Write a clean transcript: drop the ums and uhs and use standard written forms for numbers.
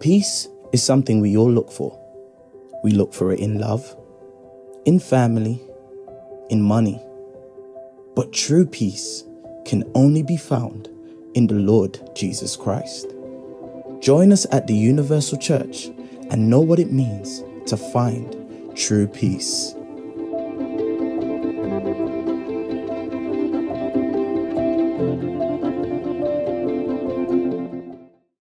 Peace is something we all look for. We look for it in love, in family, in money. But true peace can only be found in the Lord Jesus Christ. Join us at the Universal Church and know what it means to find true peace.